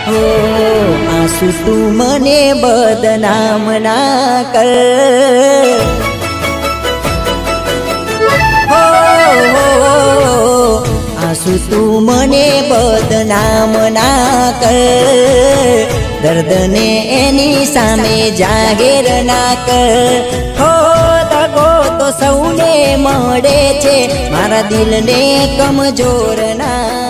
हो आंसू तू मने बदनाम ना कर। हो आंसू तू मने बदनाम ना कर। दर्द ने एनी सामे जाहेर ना कर। हो दगो तो सौने मळे छे मारा दिल ने कमजोर ना